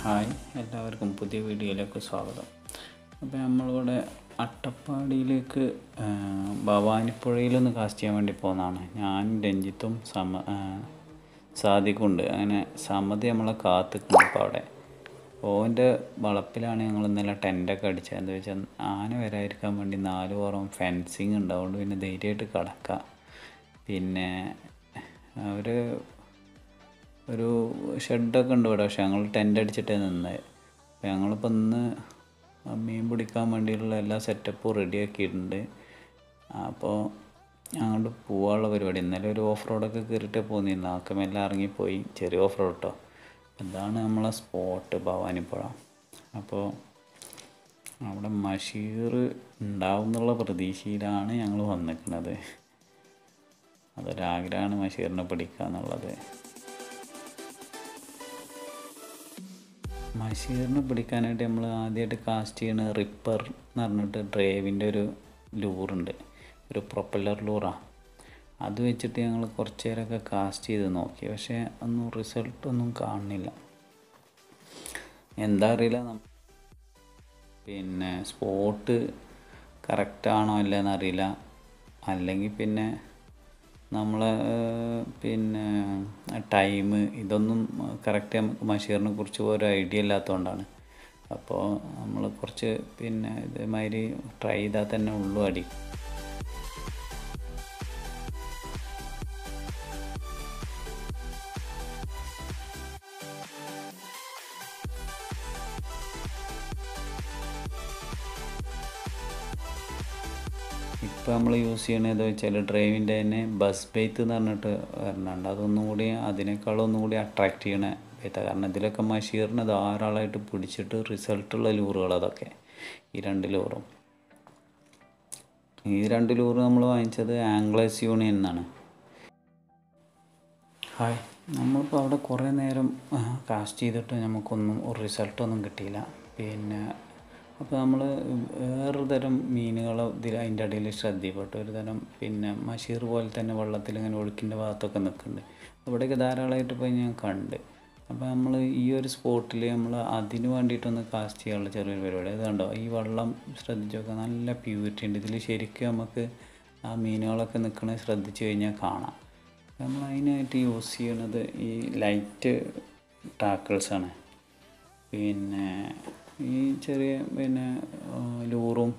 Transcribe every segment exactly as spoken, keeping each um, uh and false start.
Hi, എല്ലാവർക്കും പുതിയ വീഡിയോയിലേക്ക് സ്വാഗതം. അപ്പോൾ നമ്മളിവിടെ അട്ടപ്പാടിയിലേക്ക് ഭവാനിപ്പുഴയിലൊന്ന് കാസ്റ്റ് ചെയ്യാൻ വേണ്ടി പോകുന്നതാണ്. ഞാൻ രഞ്ജിത്തും സമ സാദിഖുണ്ട്. അങ്ങനെ സമതി നമ്മളെ കാത്തിക്കുന്നു. അപ്പോൾ അവിടെ ഓൻ്റെ വളപ്പിലാണ് ഞങ്ങൾ ഇന്നലെ ടെൻ്റൊക്കെ അടിച്ചത്. എന്താ വെച്ചാൽ ആന വരാതിരിക്കാൻ വേണ്ടി നാല് പുറം ഫെൻസിങ് ഉണ്ട്. അതുകൊണ്ട് പിന്നെ ധൈര്യമായിട്ട് കിടക്കാം. പിന്നെ അവർ ഒരു ഷെഡൊക്കെ ഉണ്ട് ഇവിടെ, പക്ഷേ ഞങ്ങൾ ടെൻ്റ് അടിച്ചിട്ടേ നിന്നത്. അപ്പോൾ ഞങ്ങളിപ്പോൾ ഇന്ന് മീൻ പിടിക്കാൻ വേണ്ടിയിട്ടുള്ള എല്ലാ സെറ്റപ്പും റെഡിയാക്കിയിട്ടുണ്ട്. അപ്പോൾ അങ്ങോട്ട് പോകാനുള്ള പരിപാടി. ഇന്നലെ ഒരു ഓഫ് റോഡൊക്കെ കയറിയിട്ടേ പോന്നിരുന്നു. ആക്കമെല്ലാം ഇറങ്ങിപ്പോയി. ചെറിയ ഓഫ് റോഡ് കേട്ടോ. ഇതാണ് നമ്മളെ സ്പോട്ട്, ഭവാനിപ്പുഴ. അപ്പോൾ അവിടെ മഷീർ ഉണ്ടാവും എന്നുള്ള പ്രതീക്ഷയിലാണ് ഞങ്ങൾ വന്നിരിക്കുന്നത്. അതൊരാഗ്രഹമാണ് മഷീറിനെ പിടിക്കുക എന്നുള്ളത്. മഷീറിനെ പിടിക്കാനായിട്ട് നമ്മൾ ആദ്യമായിട്ട് കാസ്റ്റ് ചെയ്യുന്ന റിപ്പർ എന്ന് പറഞ്ഞിട്ട് ഡ്രൈവിൻ്റെ ഒരു ലൂറുണ്ട്, ഒരു പ്രൊപ്പല്ലർ ലൂറാണ്. അത് വെച്ചിട്ട് ഞങ്ങൾ കുറച്ച് നേരമൊക്കെ കാസ്റ്റ് ചെയ്ത് നോക്കി. പക്ഷേ ഒന്നും റിസൾട്ടൊന്നും കാണുന്നില്ല. എന്താ അറിയില്ല, പിന്നെ സ്പോട്ട് കറക്റ്റാണോ അല്ലേന്ന് അറിയില്ല. അല്ലെങ്കിൽ പിന്നെ നമ്മളെ പിന്നെ ടൈം ഇതൊന്നും കറക്റ്റ് നമുക്ക് മഷീറിനെ കുറിച്ച് ഒരു ഐഡിയ ഇല്ലാത്തതുകൊണ്ടാണ്. അപ്പോൾ നമ്മൾ കുറച്ച് പിന്നെ ഇതേമാതിരി ട്രൈ ചെയ്താൽ തന്നെ ഉള്ളു അടി. ഇപ്പോൾ നമ്മൾ യൂസ് ചെയ്യണത് വെച്ചാൽ ഡ്രൈവിൻ്റെ തന്നെ ബസ് ബെയ്ത്ത് എന്ന് പറഞ്ഞിട്ട് വരണുണ്ട്. അതൊന്നും കൂടി അതിനേക്കാളും ഒന്നും കൂടി അട്രാക്റ്റ് ചെയ്യണ ബെയ്ത്താണ്. കാരണം ഇതിലൊക്കെ മഷീറിന് ധാരാളമായിട്ട് പിടിച്ചിട്ട് റിസൾട്ടുള്ള ലൂറുകൾ അതൊക്കെ. ഈ രണ്ട് ലൂറും ഈ രണ്ട് ലൂറ് നമ്മൾ വാങ്ങിച്ചത് ആംഗ്ലേഴ്സ് യൂണിയൻ എന്നാണ്. ഹായ്, നമ്മളിപ്പോൾ അവിടെ കുറേ നേരം കാസ്റ്റ് ചെയ്തിട്ട് നമുക്കൊന്നും ഒരു റിസൾട്ടൊന്നും കിട്ടിയില്ല. പിന്നെ അപ്പോൾ നമ്മൾ വേറൊരു തരം മീനുകൾ ഇതിൽ അതിൻ്റെ ഇടയിൽ ശ്രദ്ധയിൽപ്പെട്ടു. ഒരു തരം പിന്നെ മഷീർ പോലെ തന്നെ വെള്ളത്തിൽ ഇങ്ങനെ ഒഴുക്കിൻ്റെ ഭാഗത്തൊക്കെ നിൽക്കുന്നുണ്ട്. അവിടെയൊക്കെ ധാരാളമായിട്ട് പോയി ഞാൻ കണ്ട്. അപ്പോൾ നമ്മൾ ഈ ഒരു സ്പോട്ടിൽ നമ്മൾ അതിന് വേണ്ടിയിട്ടൊന്ന് കാസ്റ്റ് ചെയ്യാനുള്ള ചെറിയൊരു പരിപാടി. അത് കണ്ടോ, ഈ വെള്ളം ശ്രദ്ധിച്ചൊക്കെ നല്ല പ്യൂരിറ്റി ഉണ്ട് ഇതിൽ. ശരിക്കും നമുക്ക് ആ മീനുകളൊക്കെ നിൽക്കണത് ശ്രദ്ധിച്ചു കഴിഞ്ഞാൽ കാണാം. നമ്മൾ അതിനായിട്ട് യൂസ് ചെയ്യണത് ഈ ലൈറ്റ് ടാക്കിൾസാണ്. പിന്നെ ഈ ചെറിയ പിന്നെ ലൂറും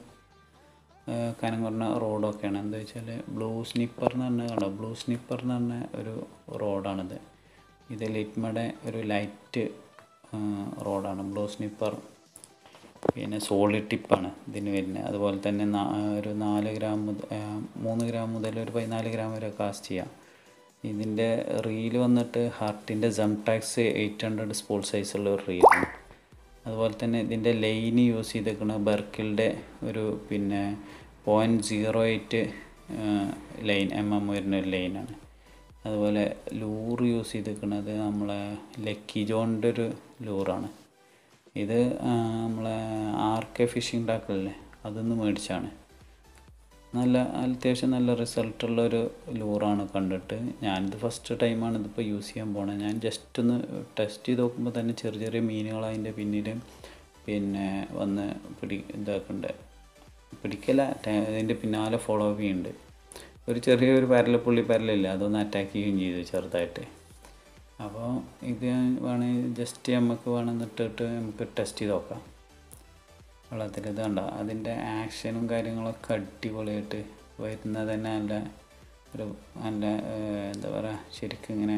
കനം കുറഞ്ഞ റോഡൊക്കെയാണ്. എന്താ വെച്ചാൽ ബ്ലൂ സ്നിപ്പർ എന്ന് പറഞ്ഞാൽ കണ്ടോ, ബ്ലൂ സ്നിപ്പർ എന്ന് പറഞ്ഞ ഒരു റോഡാണിത്. ഇത് ലിറ്റ്മയുടെ ഒരു ലൈറ്റ് റോഡാണ് ബ്ലൂ സ്നിപ്പർ. പിന്നെ സോളിഡ് ടിപ്പാണ് ഇതിന് വരുന്നത്. അതുപോലെ തന്നെ ഒരു നാല് ഗ്രാം മുതൽ മൂന്ന് ഗ്രാം മുതൽ ഒരു പതിനാല് ഗ്രാം വരെ കാസ്റ്റ് ചെയ്യാം. ഇതിൻ്റെ റീല് വന്നിട്ട് ഹാർട്ടിൻ്റെ സെംടാക്സ് എയ്റ്റ് ഹൺഡ്രഡ് സ്പോൾ സൈസുള്ള ഒരു റീലാണ്. അതുപോലെ തന്നെ ഇതിൻ്റെ ലൈന് യൂസ് ചെയ്തേക്കുന്ന ബെർക്കിളുടെ ഒരു പിന്നെ point zero eight line M M വരുന്ന ഒരു ലൈനാണ്. അതുപോലെ ലൂറ് യൂസ് ചെയ്തേക്കുന്നത് നമ്മളെ ലക്കി ജോണിൻ്റെ ഒരു ലൂറാണ്. ഇത് നമ്മളെ ആർ കെ ഫിഷിംഗ് ടാക്കല്ലേ അതൊന്ന് മേടിച്ചാണ്. നല്ല അത്യാവശ്യം നല്ല റിസൾട്ടുള്ളൊരു ലൂറാണ് കണ്ടിട്ട്. ഞാനിത് ഫസ്റ്റ് ടൈമാണ് ഇതിപ്പോൾ യൂസ് ചെയ്യാൻ പോണത്. ഞാൻ ജസ്റ്റ് ഒന്ന് ടെസ്റ്റ് ചെയ്ത് നോക്കുമ്പോൾ തന്നെ ചെറിയ ചെറിയ മീനുകൾ അതിൻ്റെ പിന്നിൽ പിന്നെ വന്ന് പിടി ഇതാക്കുന്നുണ്ട്. പിടിക്കല അതിൻ്റെ പിന്നാലെ ഫോളോ അപ്പ് ചെയ്യുന്നുണ്ട്. ഒരു ചെറിയൊരു പരലപ്പുള്ളി പരലില്ല, അതൊന്ന് അറ്റാക്ക് ചെയ്യുകയും ചെയ്തു ചെറുതായിട്ട്. അപ്പോൾ ഇത് വേണമെങ്കിൽ ജസ്റ്റ് നമുക്ക് വേണമെന്നിട്ടിട്ട് നമുക്ക് ടെസ്റ്റ് ചെയ്ത് നോക്കാം വെള്ളത്തിൽ. ഇത് കണ്ടോ, അതിൻ്റെ ആക്ഷനും കാര്യങ്ങളൊക്കെ അടിപൊളിയായിട്ട് വരുന്നത് തന്നെ നല്ല ഒരു നല്ല എന്താ പറയുക, ശരിക്കും ഇങ്ങനെ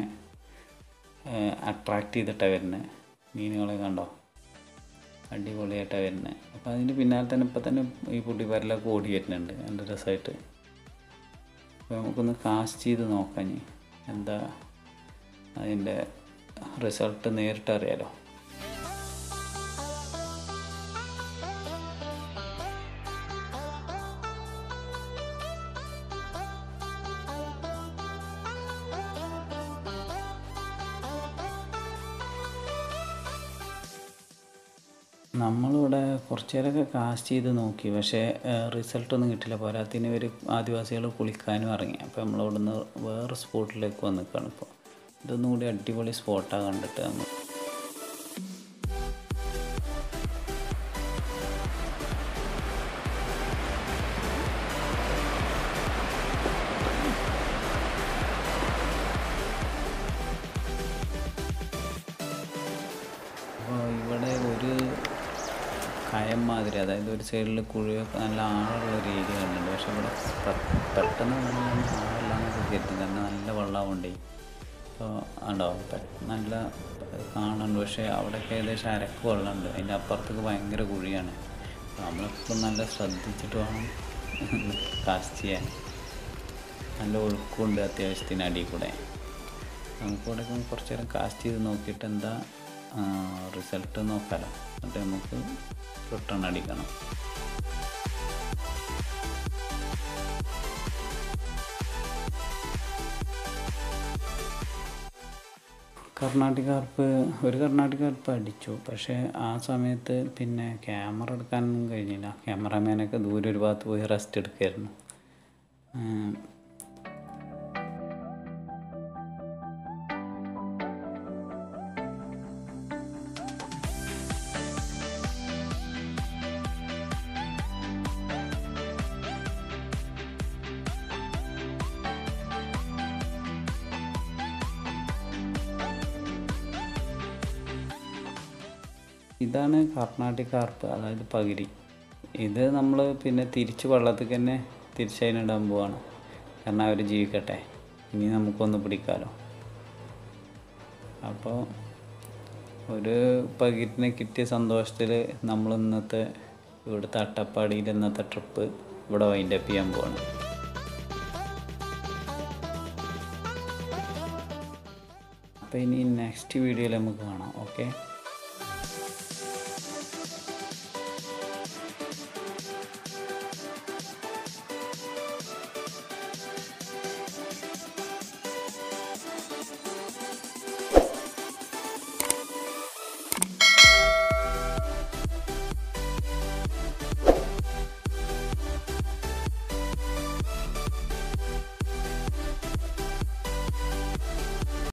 അട്രാക്റ്റ് ചെയ്തിട്ടാണ് വരുന്നത്. മീനുകളെ കണ്ടോ, അടിപൊളിയായിട്ടാണ് വരുന്നത്. അപ്പോൾ അതിൻ്റെ പിന്നാലെ തന്നെ ഇപ്പം തന്നെ ഈ പൊടി പരലൊക്കെ ഓടി വരുന്നുണ്ട് നല്ല രസമായിട്ട്. അപ്പോൾ നമുക്കൊന്ന് കാസ്റ്റ് ചെയ്ത് നോക്കാം ഇനി എന്താ അതിൻ്റെ റിസൾട്ട് നേരിട്ട് അറിയാലോ. നമ്മളിവിടെ കുറച്ച് നേരമൊക്കെ കാസ്റ്റ് ചെയ്ത് നോക്കി, പക്ഷേ റിസൾട്ടൊന്നും കിട്ടില്ല. പോരാത്തിന് ഒരു ആദിവാസികൾ കുളിക്കാനും ഇറങ്ങി. അപ്പോൾ നമ്മളിവിടെ നിന്ന് വേറെ സ്പോട്ടിലേക്ക് വന്ന് നിൽക്കുകയാണ്. ഇപ്പോൾ ഇതൊന്നും കൂടി അടിപൊളി സ്പോട്ടാണ് കണ്ടിട്ട് നമ്മൾ. വരിക. അതായത് ഒരു സൈഡിൽ കുഴിയൊക്കെ നല്ല ആഴമുള്ള ഒരു ഏരിയ കണ്ടുണ്ട്. പക്ഷെ ഇവിടെ പെട്ടെന്ന് ആഴമില്ലാന്നൊക്കെ കരുതി, കാരണം നല്ല വെള്ളമാവുണ്ടേ. അപ്പോൾ ഉണ്ടാവും നല്ല കാണുന്നുണ്ട്. പക്ഷേ അവിടെയൊക്കെ ഏകദേശം അരക്ക് വെള്ളമുണ്ട്. അതിൻ്റെ അപ്പുറത്തേക്ക് ഭയങ്കര കുഴിയാണ്. നമ്മളിപ്പോൾ നല്ല ശ്രദ്ധിച്ചിട്ട് വേണം കാസ്റ്റ് ചെയ്യാൻ. നല്ല ഒഴുക്കുണ്ട് അത്യാവശ്യത്തിന് അടിയിൽ കൂടെ. നമുക്കിവിടെ കുറച്ച് നേരം കാസ്റ്റ് ചെയ്ത് നോക്കിയിട്ട് എന്താ റിസൾട്ട് നോക്കാമല്ലോ. എന്നിട്ട് നമുക്ക് റിട്ടേൺ അടിക്കണം. കർണാട്ടിക് കാർപ്പ് ഒരു കർണാട്ടിക് കാർപ്പ് അടിച്ചു. പക്ഷേ ആ സമയത്ത് പിന്നെ ക്യാമറ എടുക്കാനൊന്നും കഴിഞ്ഞില്ല. ക്യാമറാമാനൊക്കെ ദൂരെ ഒരു ഭാഗത്ത് പോയി റെസ്റ്റ് എടുക്കുമായിരുന്നു. ഇതാണ് കർണാട്ടിക് കാർപ്പ്, അതായത് പകിരി. ഇത് നമ്മൾ പിന്നെ തിരിച്ച് വെള്ളത്തിൽ തന്നെ തിരിച്ചതിനിടാൻ പോവാണ്. കാരണം അവർ ജീവിക്കട്ടെ, ഇനി നമുക്കൊന്ന് പിടിക്കാമല്ലോ. അപ്പോൾ ഒരു പകിരിനെ കിട്ടിയ സന്തോഷത്തിൽ നമ്മൾ ഇന്നത്തെ ഇവിടുത്തെ അട്ടപ്പാടിയിൽ ഇന്നത്തെ ട്രിപ്പ് ഇവിടെ വൈൻഡപ്പ് ചെയ്യാൻ പോവാണ്. അപ്പോൾ ഇനി നെക്സ്റ്റ് വീഡിയോയിൽ നമുക്ക് കാണാം. ഓക്കെ.